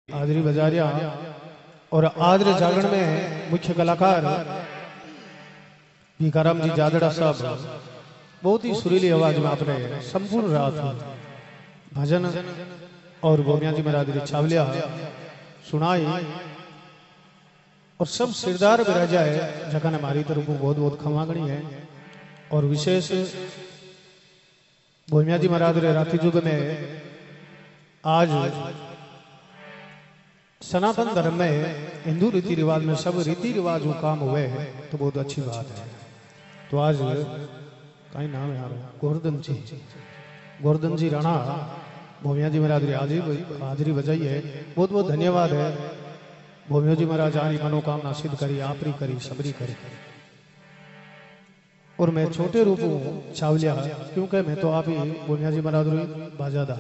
हाजरी बजारिया और आदर जागरण में मुख्य कलाकार भिकाराम जी जादड़ा साहब बहुत ही सुरीली आवाज में आपने संपूर्ण रात भजन और गोमिया जी महाराज छावलिया सुनाई और सब सिरदार बिराजा है जगह ने मारी तरफ बहुत बहुत खमागणी है। और विशेष गोमिया जी महाराज राति युग में आज सनातन धर्म में हिंदू रीति रिवाज में सब रीति रिवाज काम हुए हैं तो बहुत अच्छी बात है। तो आज कहीं नाम है गोवर्धन जी राणा भोमिया जी महाराज हाजरी बजाई है। बहुत बहुत धन्यवाद है। भोमिया जी महाराज आनी मनोकामना सिद्ध करी आपरी करी सबरी करी। और मैं छोटे रूप हूँ छावलिया क्योंकि मैं तो आप ही भोमिया जी महाराज बाजादा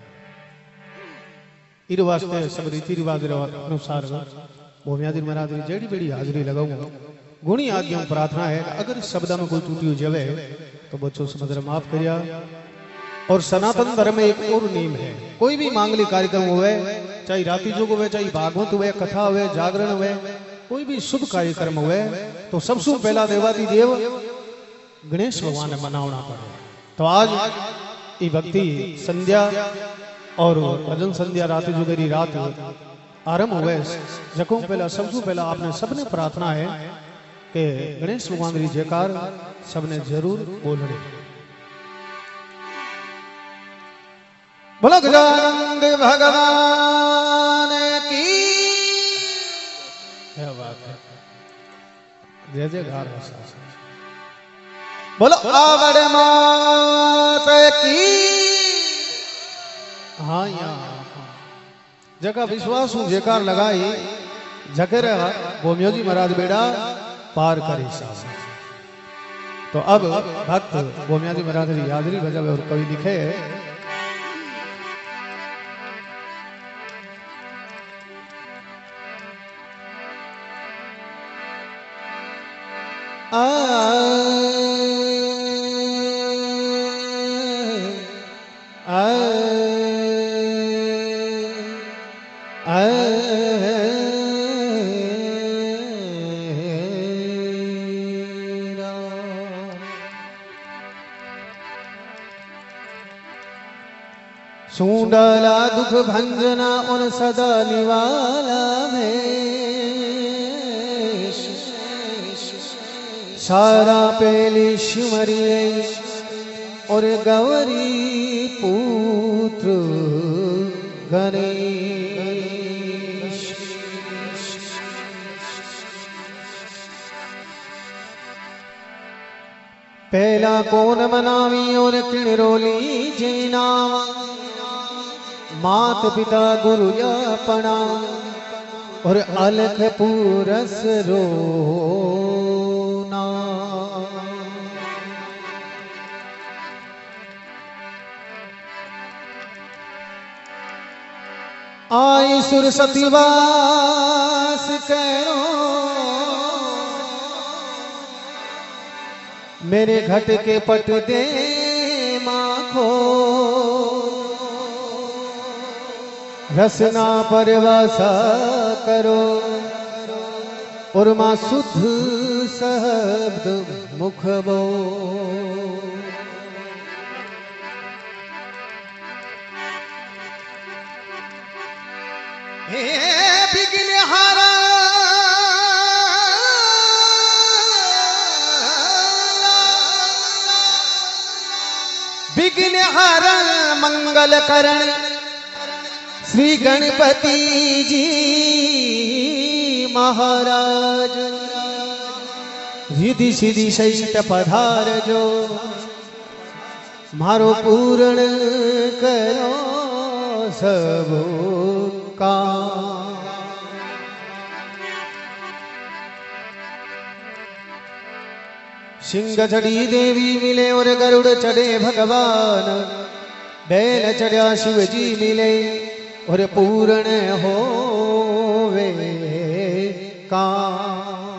इर वास्ते सब रीति रिवाज अनुसार भोमिया जी महाराज जेड़ी बेड़ी हाजरी लगाऊंगा। गुणी आज्ञा प्रार्थना है अगर शब्द में कोई त्रुटि जावे तो बच्चों समझ माफ करिया। और सनातन धर्म में एक और नियम है, कोई भी मांगलिक कार्यक्रम हुए चाहे राति योग हुए चाहे भागवत हुए कथा हुए जागरण हुए कोई भी शुभ कार्यक्रम हुए तो सबसे पहला देवादी देव गणेश भगवान ने मनावना पड़े। तो आज ये भक्ति संध्या और भजन संध्या राति जुगेरी रात आरंभ हुए जको पहला सबसे पहला आपने सबने प्रार्थना है कि गणेश भगवान री जयकार सबने जरूर बोलनी। बोलो गजानंद भगवान की क्या बात है। जय जयकार। बोलो आवड़ मात की। हाँ यहाँ जगह विश्वास हूँ जयकार लगाई जगह भोमिया जी महाराज बेड़ा पार करे। तो अब भक्त भोमिया जी महाराज की हाजरी बजावे और कवि लिखे सुंडला दुख भंजना और सदा निवाला में सारा पेली शिमरिये और गौरी पुत्र गणेश। पहला कौन मनावी और किणरोली जीना मात पिता गुरु अपना और अलख पूरस रोना। आई सुर सतीवास करो मेरे घट के पट दे माखो रसना परवासा करो और मां शुद्ध शब्द मुख बो। हे बिगन हारा बिगन हारा मंगल करण श्री गणपति जी महाराज रिधि सिद्धि सहित पधार जो मारो पूर्ण करो सब काम। सिंह चढ़ी देवी मिले और गरुड़ चढ़े भगवान बैल चढ़ा शिव जी मिले और पूर्ण होवे काम।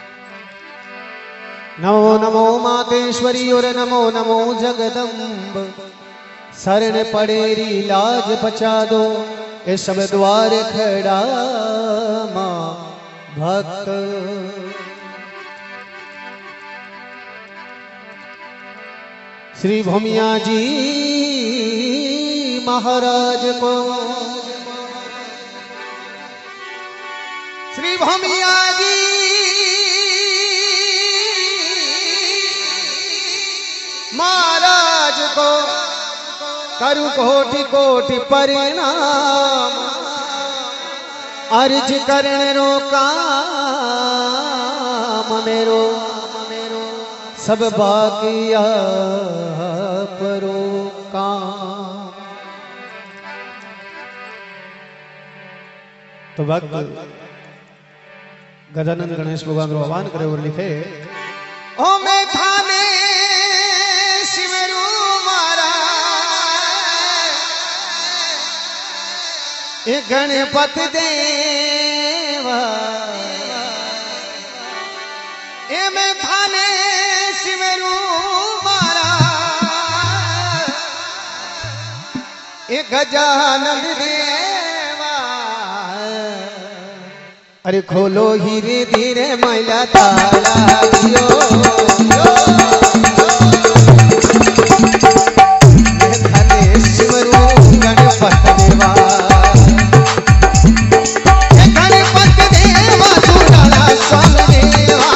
नमो नमो मातेश्वरी और नमो नमो जगदम्ब शरण पड़ेरी लाज बचा दो ए सब द्वार खड़ा मां भक्त श्री भूमिया जी महाराज को श्री भूमिया जी महाराज को करु कोटि कोटि परिणाम अर्ज करण रो काम मेरो सब बाकिया परो काम। तो भक्त गजानन गणेश भगवान रो आह्वान करे और लिखे ओ मैं थाने शिवरू मारा ए गणपति देवा ए मैं थाने शिवरू मारा ए गजानन देवा अरे खोलो हीरे धीरे मैला ताला दियो मैं थाने शिवरू गणपति देवा गणपति देवा सुडाला स्वामी देवा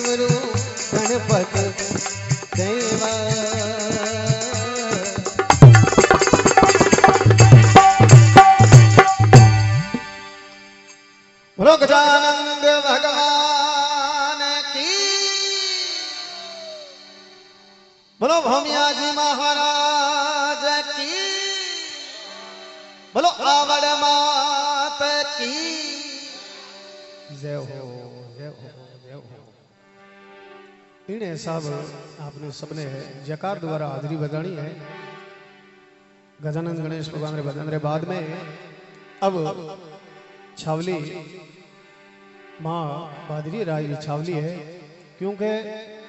सिमरू गणपत देवा। बोलो गजानंद भगवान की, बोलो भौमियाजी महाराज की, बोलो आवड़ मात की जय हो, जय हो, जय हो। इन्हें सब आपने सबने जयकार द्वारा हाजरी बजानी है। गजानंद गणेश भगवान रे भजन रे बाद में अब छावली माँ बादरी राय छावली है, क्योंकि